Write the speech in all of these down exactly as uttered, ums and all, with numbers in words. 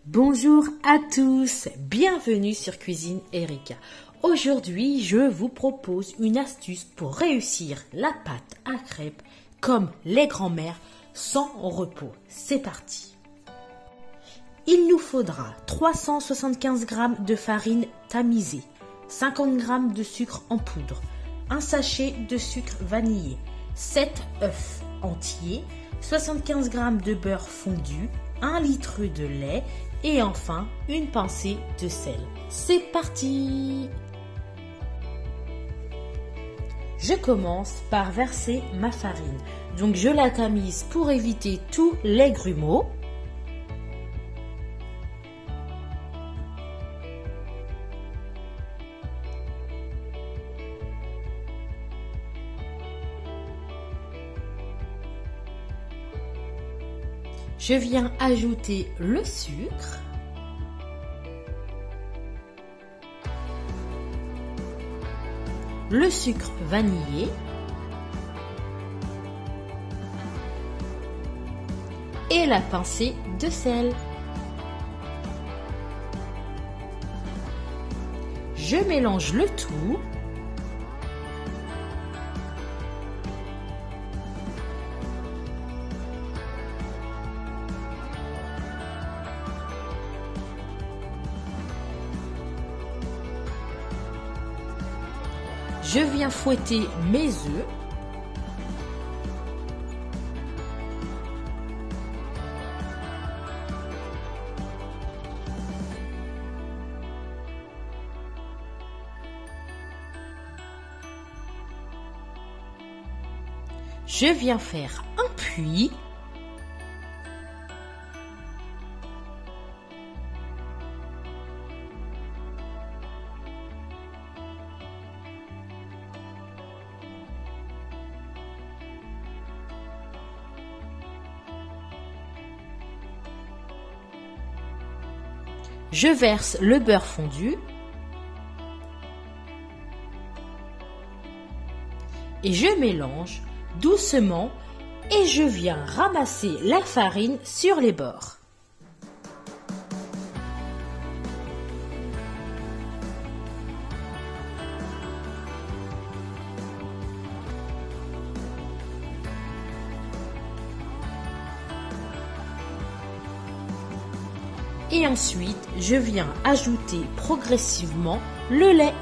Bonjour à tous, bienvenue sur Cuisine Erika. Aujourd'hui, je vous propose une astuce pour réussir la pâte à crêpes comme les grands-mères sans repos. C'est parti. Il nous faudra trois cent soixante-quinze grammes de farine tamisée, cinquante grammes de sucre en poudre, un sachet de sucre vanillé, sept œufs entiers, soixante-quinze grammes de beurre fondu, un litre de lait et enfin une pincée de sel. C'est parti! Je commence par verser ma farine. Donc je la tamise pour éviter tous les grumeaux. Je viens ajouter le sucre. Le sucre vanillé. Et la pincée de sel. Je mélange le tout. Je viens fouetter mes œufs. Je viens faire un puits. Je verse le beurre fondu et je mélange doucement et je viens ramasser la farine sur les bords. Et ensuite, je viens ajouter progressivement le lait.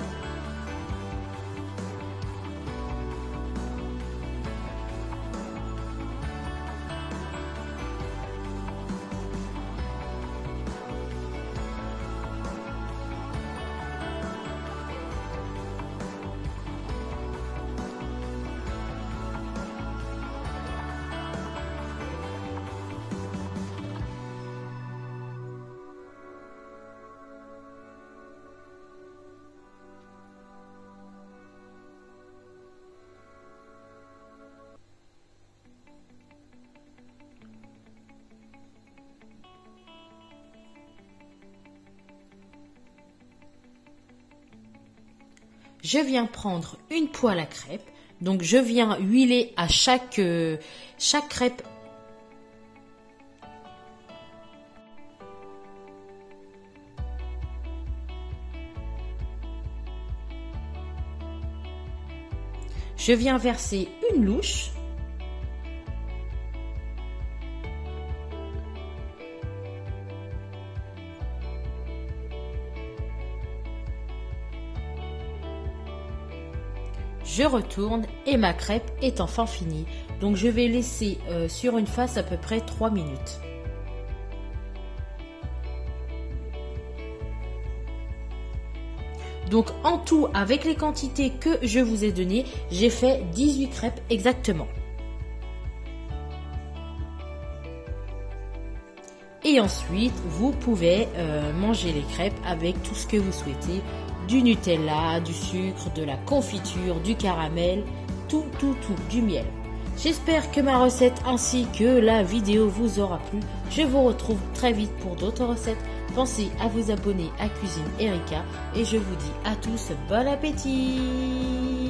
Je viens prendre une poêle à crêpes, donc je viens huiler à chaque, euh, chaque crêpe. Je viens verser une louche. Je retourne et ma crêpe est enfin finie. Donc je vais laisser euh, sur une face à peu près trois minutes. Donc en tout, avec les quantités que je vous ai données, j'ai fait dix-huit crêpes exactement. Et ensuite, vous pouvez euh, manger les crêpes avec tout ce que vous souhaitez. Du Nutella, du sucre, de la confiture, du caramel, tout, tout, tout, du miel. J'espère que ma recette ainsi que la vidéo vous aura plu. Je vous retrouve très vite pour d'autres recettes. Pensez à vous abonner à Cuisine Erika et je vous dis à tous bon appétit!